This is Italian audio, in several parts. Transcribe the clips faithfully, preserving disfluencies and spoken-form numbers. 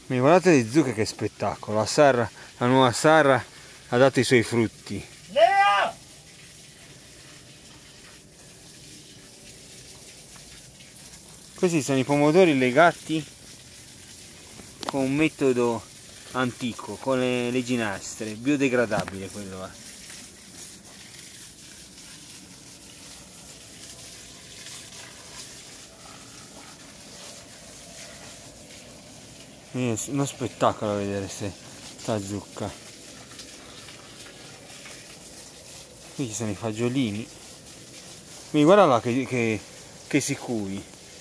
Ma guardate le zucche, che spettacolo! La Sarra, la nuova Sarra ha dato i suoi frutti. Leo! Questi sono i pomodori legati con un metodo antico, con le, le ginestre, biodegradabile quello è. È uno spettacolo vedere questa zucca. Qui ci sono i fagiolini. Quindi guarda là che, che, che sicuri.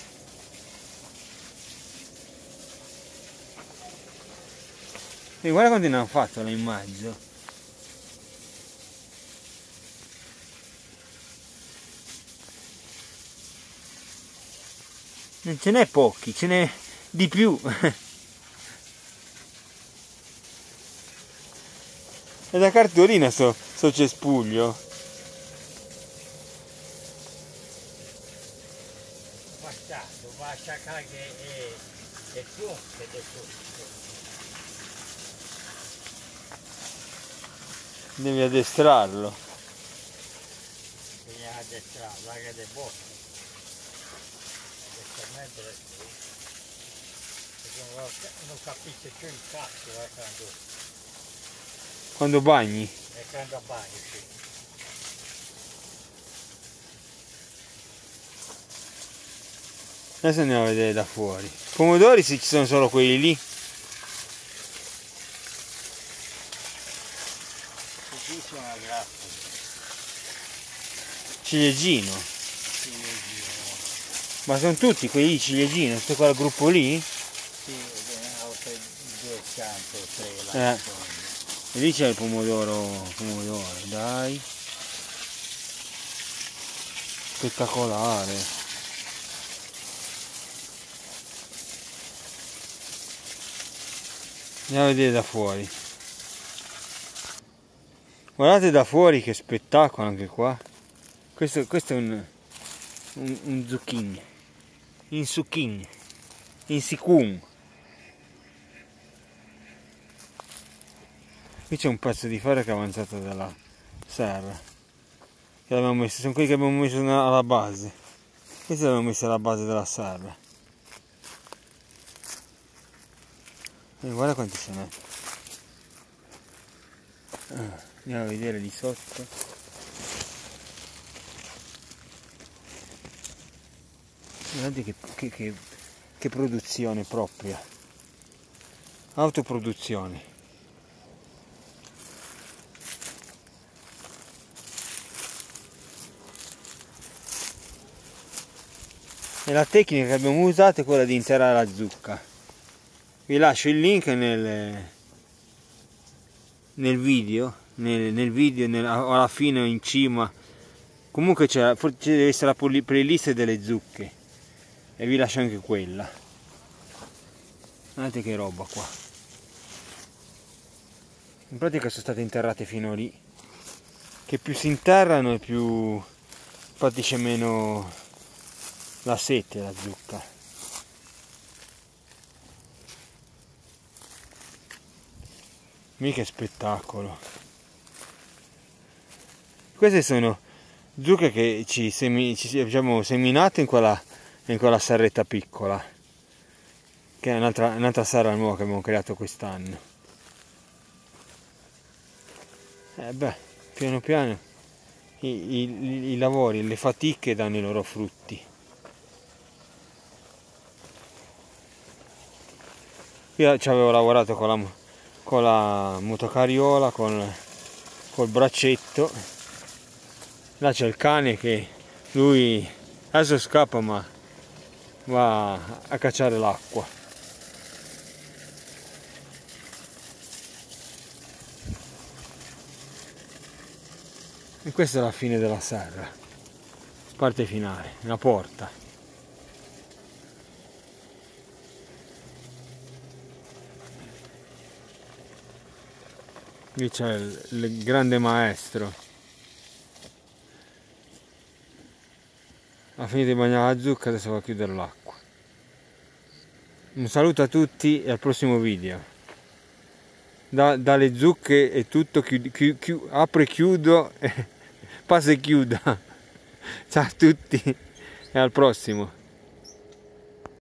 E guarda quanti ne hanno fatto là in mezzo. Non ce n'è pochi, ce n'è di più. È da cartolina sto, sto cespuglio. Passato, basta che è, è su, che è su. Devi addestrarlo. Bisogna addestrare, la che è buona. Adestramente è su. Perché non capisce più il cazzo, eh, quando... Quando bagni? E quando bagni, sì. Adesso andiamo a vedere da fuori. Pomodori, se ci sono solo quelli lì. Qui sono una graffa. Ciliegino. Ciliegino. Ma sono tutti quelli ciliegino? Questo qua il gruppo lì? Sì, ho due campi, tre là. Eh. E lì c'è il pomodoro, pomodoro, dai. Spettacolare. Andiamo a vedere da fuori. Guardate da fuori che spettacolo anche qua. Questo, questo è un, un, un zucchine. In zucchine. In sicum. Qui c'è un pezzo di ferro che è avanzato dalla serra. Che l'abbiamo messo, sono quelli che abbiamo messo alla base. Questi l'abbiamo messi alla base della serra. E guarda quanti ce n'è. Ah, andiamo a vedere di sotto. Guardate che, che, che, che produzione propria. Autoproduzione. E la tecnica che abbiamo usato è quella di interrare la zucca. Vi lascio il link nel, nel video, nel, nel video nel, alla fine o in cima. Comunque c'è, deve essere la playlist delle zucche e vi lascio anche quella. Guardate che roba qua. In pratica sono state interrate fino lì, che più si interrano e più patisce meno la sete la zucca. Mica spettacolo. Queste sono zucche che ci, semi, ci abbiamo seminato in quella, in quella serretta piccola, che è un'altra, un'altra serra nuova che abbiamo creato quest'anno. E eh beh, piano piano i, i, i lavori, le fatiche danno i loro frutti. Io ci avevo lavorato con la, con la motocariola, con col braccetto. Là c'è il cane che lui adesso scappa, ma va a cacciare l'acqua. E questa è la fine della serra, parte finale, la porta. Qui c'è il, il grande maestro. Ha finito di bagnare la zucca, adesso va a chiudere l'acqua. Un saluto a tutti e al prossimo video. Da, dalle zucche è tutto, chiud, chiud, chiud, apro e chiudo, passa e chiuda. Ciao a tutti e al prossimo.